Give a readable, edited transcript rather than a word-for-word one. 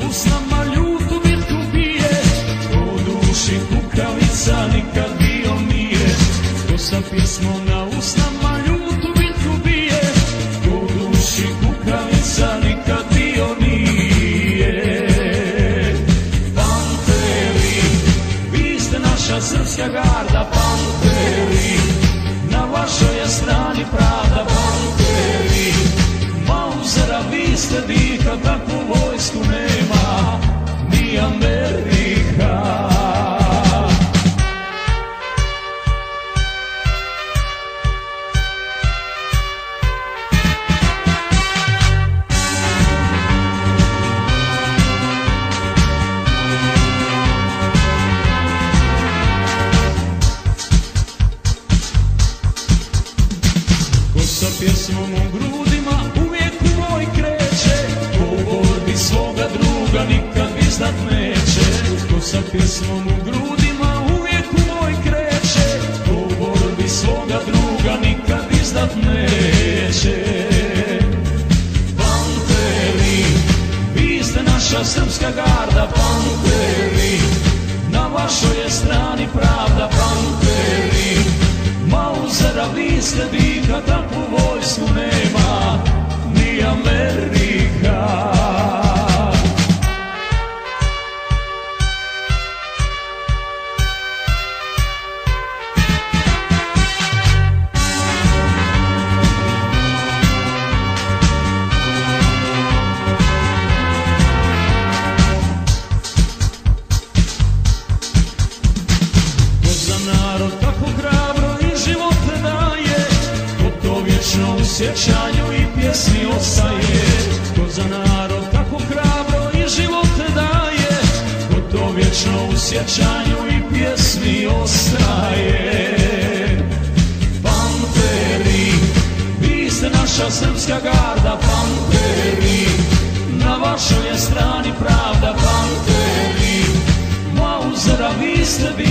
usnama ljutu bitku bije, ko u duši kukavica nikad bio nije. Ko sa pjesmom na usnama ljutu bitku bije, ko u duši kukavica nikad bio nije. Panteri, vi ste naša srpska garda, panteri, na vašoj je strani pravda, panteri. Mauzera, vi ste diha, takvu vojsku nema ni Amerika. Ko sa pjesmom u grudima uvijek u boj kreće, ko u borbi svoga druga nikad izdat neće. Ko sa pjesmom u grudima uvijek u boj kreće, ko u borbi svoga druga nikad izdat neće. Panteri, vi ste naša srpska garda, panteri, na vašoj je strani pravda, panteri. Mauzera, vi ste diha, takvu vojsku nema ni Amerika. Ko za narod tako hrabro i živote daje, ko to vječno u sjećanju i pjesmi ostaje. Ko za narod tako hrabro i živote daje, ko to vječno u sjećanju i pjesmi ostaje. Panteri, vi ste naša srpska garda, panteri, na vašoj je strani pravda, panteri. Mauzera, vi ste